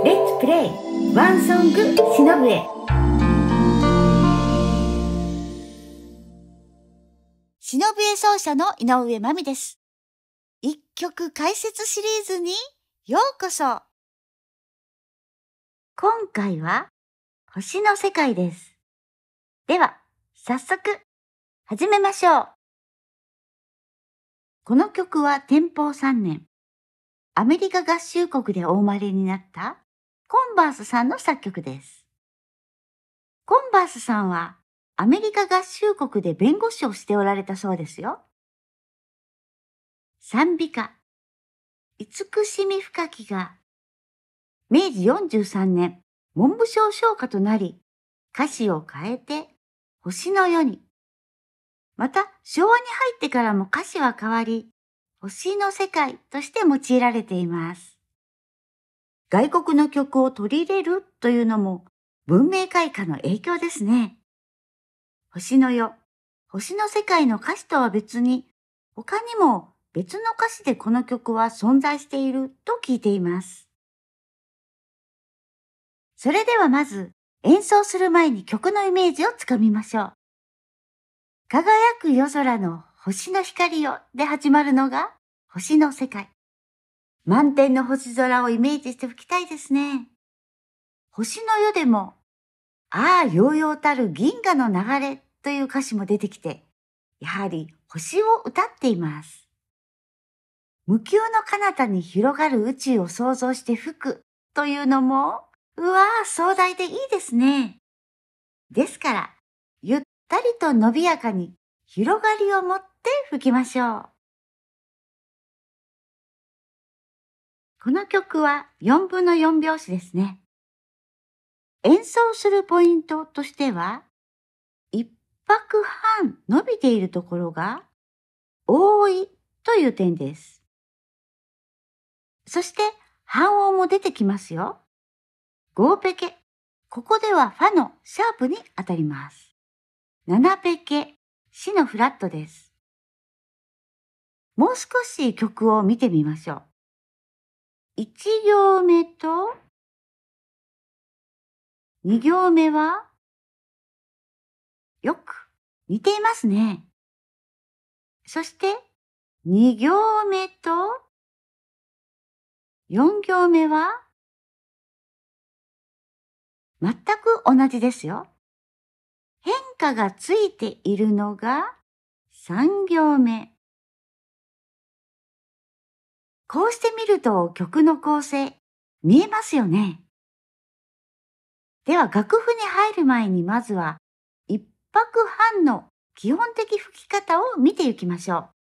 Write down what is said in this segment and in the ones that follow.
レッツプレイワンソングしのぶえ。 しのぶえ奏者の井上真美です。一曲解説シリーズにようこそ。今回は星の世界です。では早速始めましょう。この曲は天保3年、アメリカ合衆国でお生まれになったコンバースさんの作曲です。コンバースさんはアメリカ合衆国で弁護士をしておられたそうですよ。賛美歌、慈しみ深きが明治43年文部省唱歌となり、歌詞を変えて星の世に。また昭和に入ってからも歌詞は変わり、星の世界として用いられています。外国の曲を取り入れるというのも文明開化の影響ですね。星の世、星の世界の歌詞とは別に、他にも別の歌詞でこの曲は存在していると聞いています。それではまず演奏する前に曲のイメージをつかみましょう。輝く夜空の星の光よで始まるのが星の世界。満天の星空をイメージして吹きたいですね。星の世でも、ああ揚々たる銀河の流れという歌詞も出てきて、やはり星を歌っています。無窮の彼方に広がる宇宙を想像して吹くというのも、うわあ壮大でいいですね。ですから、ゆったりと伸びやかに広がりを持って吹きましょう。この曲は4分の4拍子ですね。演奏するポイントとしては、1拍半伸びているところが多いという点です。そして半音も出てきますよ。5ペケ。ここではファのシャープに当たります。7ペケ。シのフラットです。もう少し曲を見てみましょう。1行目と2行目はよく似ていますね。そして2行目と4行目は全く同じですよ。変化がついているのが3行目。こうして見ると曲の構成見えますよね。では楽譜に入る前にまずは1拍半の基本的吹き方を見ていきましょ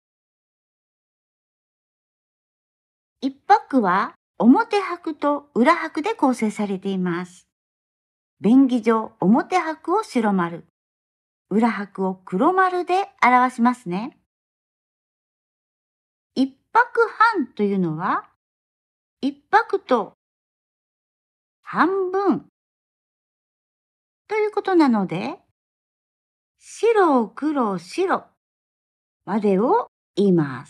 う。1拍は表拍と裏拍で構成されています。便宜上表拍を白丸、裏拍を黒丸で表しますね。1拍半というのは1拍と半分ということなので、白黒白までを言います。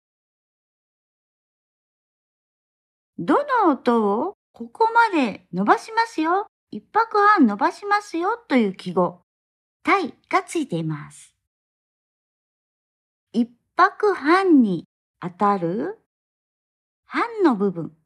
どの音をここまで伸ばしますよ、1拍半伸ばしますよという記号、体がついています。1拍半に当たる半の部分。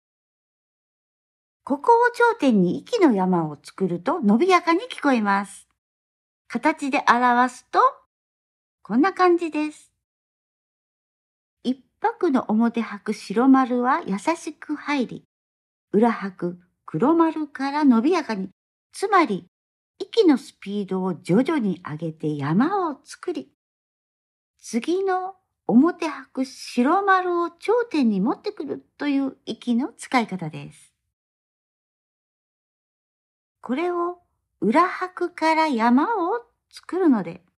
ここを頂点に息の山を作ると伸びやかに聞こえます。形で表すとこんな感じです。1拍の表拍白丸は優しく入り、裏拍黒丸から伸びやかに、つまり息のスピードを徐々に上げて山を作り、次の表拍白丸を頂点に持ってくるという息の使い方です。これを裏拍から山を作るので、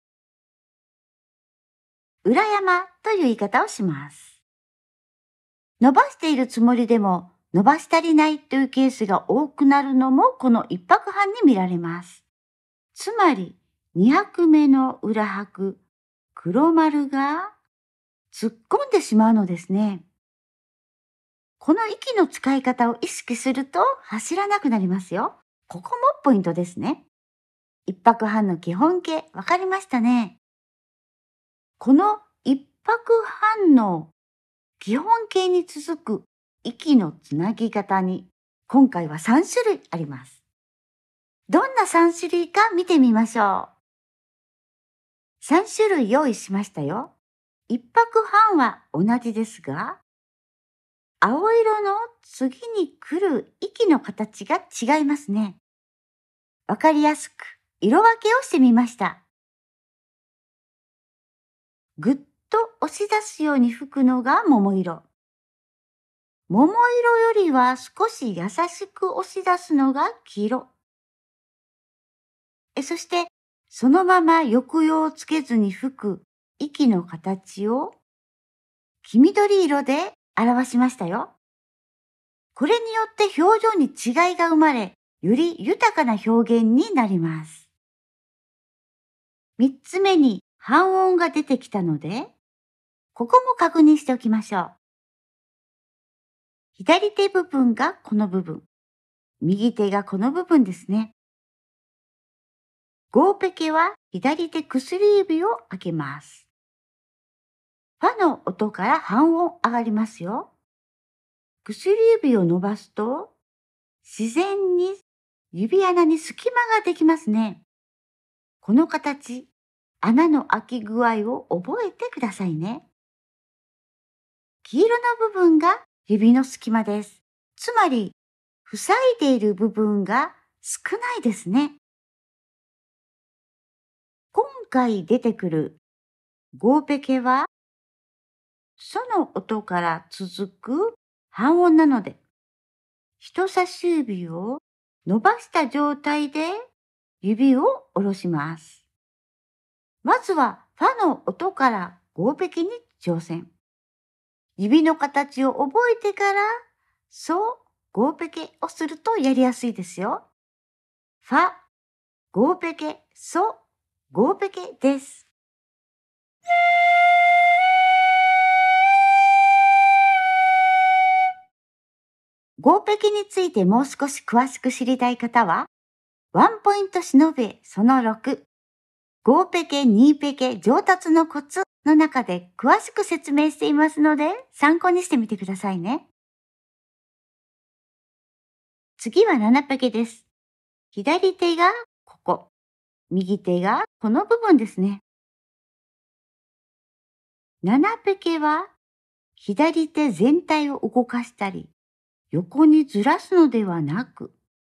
裏山という言い方をします。伸ばしているつもりでも伸ばし足りないというケースが多くなるのもこの1拍半に見られます。つまり2拍目の裏拍黒丸が突っ込んでしまうのですね。 この息の使い方を意識すると走らなくなりますよ。ここもポイントですね。一拍半の基本形、わかりましたね。この一拍半の基本形に続く息のつなぎ方に今回は3種類あります。どんな3種類か見てみましょう。3種類用意しましたよ。一拍半は同じですが、青色の次に来る息の形が違いますね。わかりやすく色分けをしてみました。ぐっと押し出すように吹くのが桃色。桃色よりは少し優しく押し出すのが黄色。そしてそのまま抑揚をつけずに吹く息の形を黄緑色で表しましたよ。これによって表情に違いが生まれ、より豊かな表現になります。3つ目に半音が出てきたので、ここも確認しておきましょう。左手部分がこの部分、右手がこの部分ですね。ゴーペケは左手薬指を開けます。ファの音から半音上がりますよ。薬指を伸ばすと、自然に指穴に隙間ができますね。この形、穴の開き具合を覚えてくださいね。黄色の部分が指の隙間です。つまり、塞いでいる部分が少ないですね。今回出てくるゴーペケは、ソの音から続く半音なので、人差し指を伸ばした状態で指を下ろします。まずはファの音からゴーペケに挑戦。指の形を覚えてから、ソ、ゴーペケをするとやりやすいですよ。ファ、ゴーペケ、ソ、ゴーペケです。ゴーペケについてもう少し詳しく知りたい方は、ワンポイントしのべその6、ゴーペケ、ニーペケ上達のコツの中で詳しく説明していますので、参考にしてみてくださいね。次は7ペケです。左手がここ、右手がこの部分ですね。7ペケは左手全体を動かしたり、横にずらすのではなく、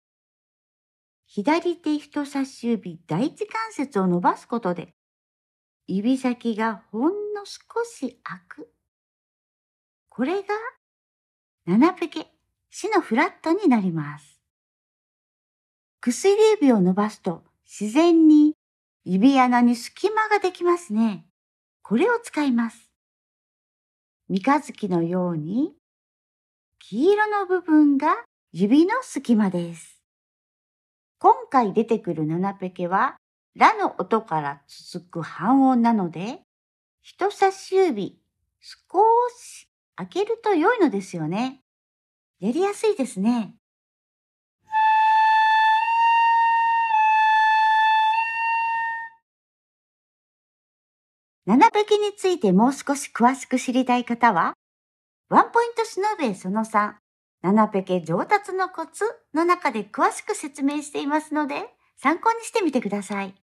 左手人差し指第一関節を伸ばすことで、指先がほんの少し開く。これが7ペケ、シのフラットになります。薬指を伸ばすと自然に指穴に隙間ができますね。これを使います。三日月のように黄色の部分が指の隙間です。今回出てくる7ペケはラの音から続く半音なので、人差し指少し開けると良いのですよね。やりやすいですね。7ペケについてもう少し詳しく知りたい方は、ワンポイントしのべその3、7ペケ上達のコツの中で詳しく説明していますので、参考にしてみてください。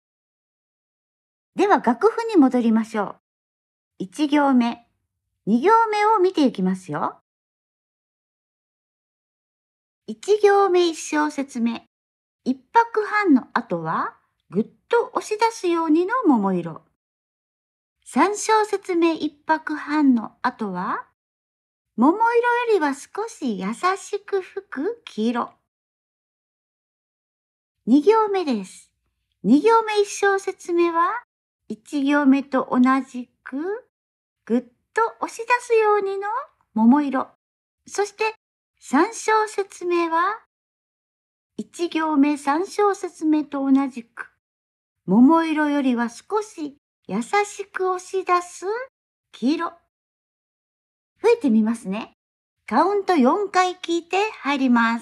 では楽譜に戻りましょう。1行目、2行目を見ていきますよ。1行目1小節目、1拍半の後はぐっと押し出すようにの桃色。3小節目1拍半の後は桃色よりは少し優しく吹く黄色。2行目です。2行目1小節目は1行目と同じくぐっと押し出すようにの桃色。そして3小節目は1行目3小節目と同じく桃色よりは少し優しく押し出す黄色。吹いてみますね。 カウント4回聞いて入ります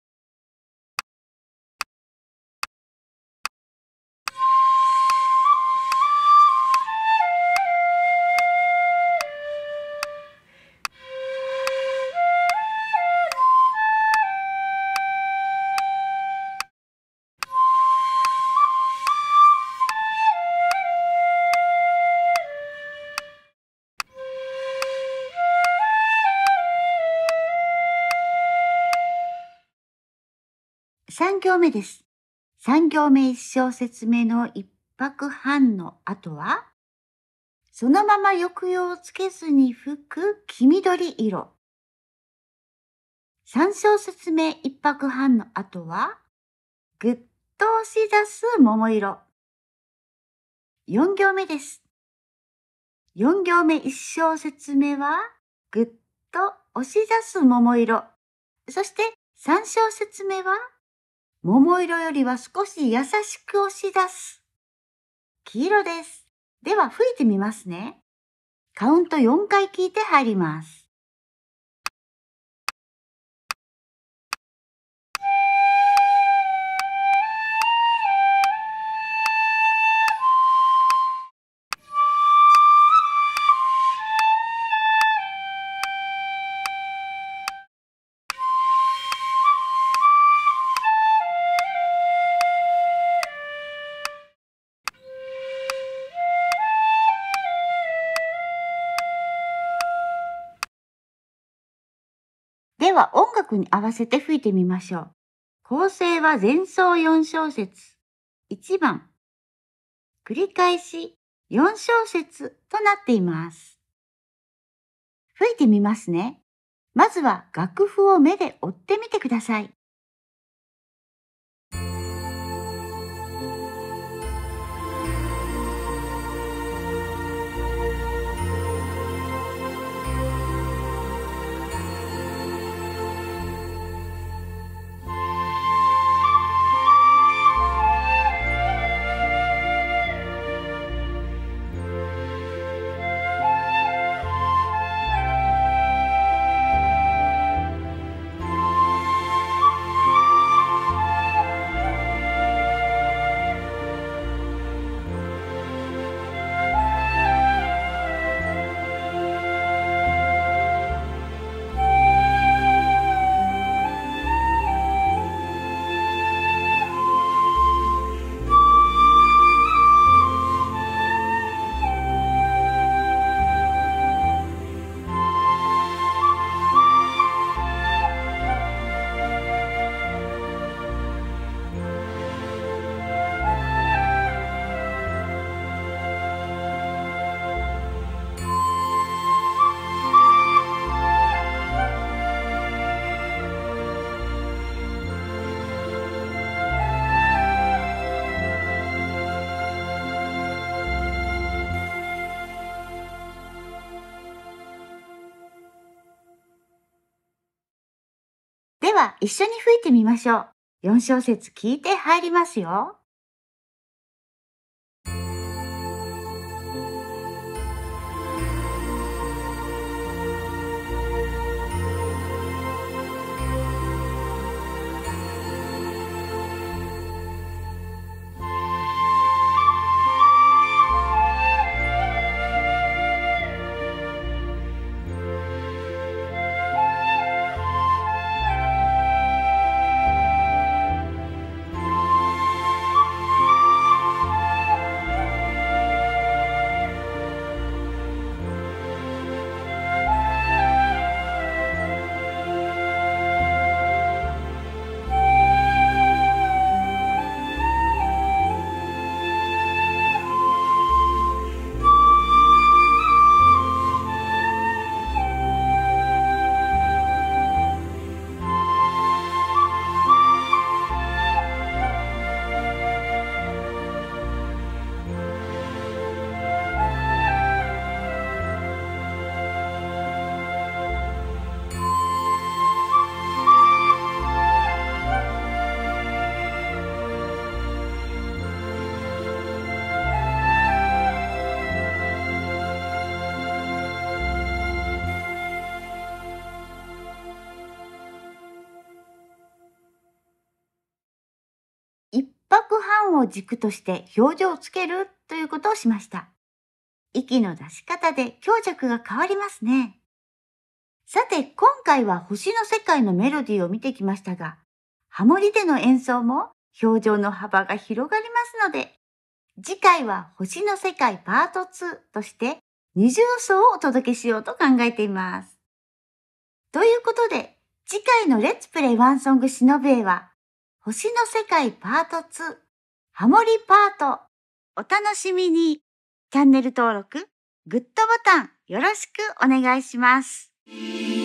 。3行目です。3行目1小節目の1拍半の後は、そのまま抑揚をつけずに吹く黄緑色。3小節目1拍半の後は、ぐっと押し出す桃色。4行目です。4行目1小節目は、ぐっと押し出す桃色。そして3小節目は、桃色よりは少し優しく押し出す。黄色です。では吹いてみますね。カウント4回聞いて入ります。では音楽に合わせて吹いてみましょう。構成は前奏4小節、1番、繰り返し4小節となっています。吹いてみますね。まずは楽譜を目で追ってみてください。では一緒に吹いてみましょう。4小節聞いて入りますよ。 拍半を軸として表情をつけるということをしました。息の出し方で強弱が変わりますね。さて、今回は星の世界のメロディーを見てきましたが、ハモリでの演奏も表情の幅が広がりますので、次回は星の世界パート2として二重奏をお届けしようと考えています。ということで、次回のレッツプレイワンソングしのぶえは、星の世界パート2、ハモリパート、お楽しみに。チャンネル登録、グッドボタンよろしくお願いします。